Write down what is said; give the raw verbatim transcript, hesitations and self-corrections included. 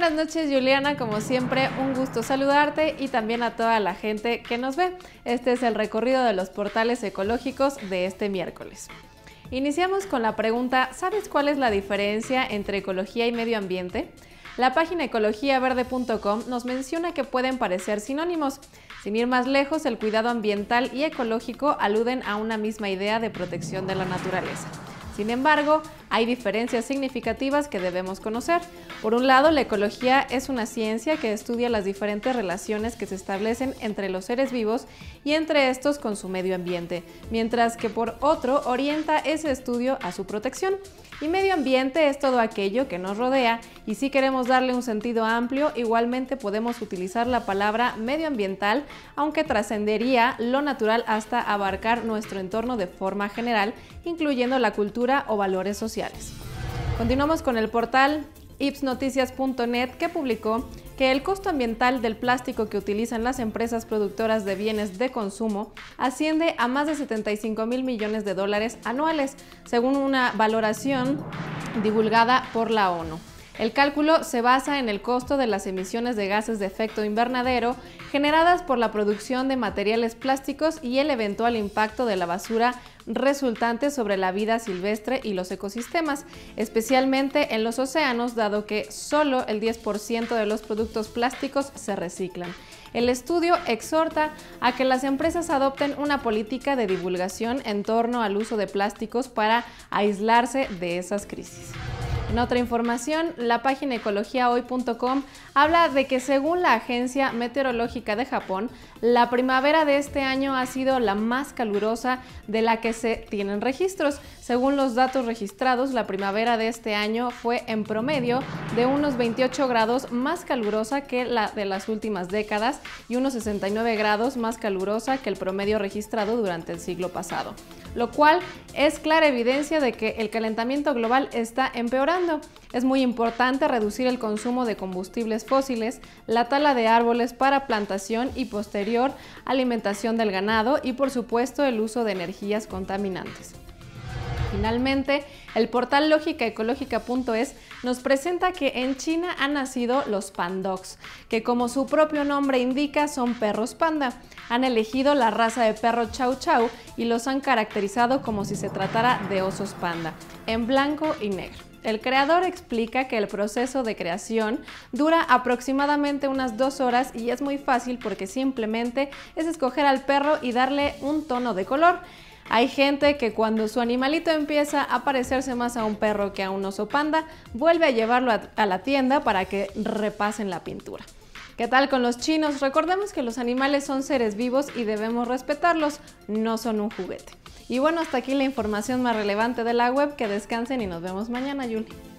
buenas noches, Juliana, como siempre un gusto saludarte y también a toda la gente que nos ve. Este es el recorrido de los portales ecológicos de este miércoles. Iniciamos con la pregunta, ¿sabes cuál es la diferencia entre ecología y medio ambiente? La página ecologia verde punto com nos menciona que pueden parecer sinónimos. Sin ir más lejos, el cuidado ambiental y ecológico aluden a una misma idea de protección de la naturaleza. Sin embargo, hay diferencias significativas que debemos conocer. Por un lado, la ecología es una ciencia que estudia las diferentes relaciones que se establecen entre los seres vivos y entre estos con su medio ambiente, mientras que por otro, orienta ese estudio a su protección. Y medio ambiente es todo aquello que nos rodea, y si queremos darle un sentido amplio, igualmente podemos utilizar la palabra medioambiental, aunque trascendería lo natural hasta abarcar nuestro entorno de forma general, incluyendo la cultura o valores sociales. Continuamos con el portal ipsnoticias punto net, que publicó que el costo ambiental del plástico que utilizan las empresas productoras de bienes de consumo asciende a más de setenta y cinco mil millones de dólares anuales, según una valoración divulgada por la ONU. El cálculo se basa en el costo de las emisiones de gases de efecto invernadero generadas por la producción de materiales plásticos y el eventual impacto de la basura resultante sobre la vida silvestre y los ecosistemas, especialmente en los océanos, dado que solo el diez por ciento de los productos plásticos se reciclan. El estudio exhorta a que las empresas adopten una política de divulgación en torno al uso de plásticos para aislarse de esas crisis. En otra información, la página ecologia hoy punto com habla de que según la Agencia Meteorológica de Japón, la primavera de este año ha sido la más calurosa de la que se tienen registros. Según los datos registrados, la primavera de este año fue en promedio de unos veintiocho grados más calurosa que la de las últimas décadas y unos sesenta y nueve grados más calurosa que el promedio registrado durante el siglo pasado, lo cual es clara evidencia de que el calentamiento global está empeorando. Es muy importante reducir el consumo de combustibles fósiles, la tala de árboles para plantación y posterior alimentación del ganado y, por supuesto, el uso de energías contaminantes. Finalmente, el portal lógica ecológica punto es nos presenta que en China han nacido los pandogs, que como su propio nombre indica son perros panda. Han elegido la raza de perro Chow Chow y los han caracterizado como si se tratara de osos panda, en blanco y negro. El creador explica que el proceso de creación dura aproximadamente unas dos horas y es muy fácil porque simplemente es escoger al perro y darle un tono de color. Hay gente que cuando su animalito empieza a parecerse más a un perro que a un oso panda, vuelve a llevarlo a, a la tienda para que repasen la pintura. ¿Qué tal con los chinos? Recordemos que los animales son seres vivos y debemos respetarlos, no son un juguete. Y bueno, hasta aquí la información más relevante de la web. Que descansen y nos vemos mañana, Yuli.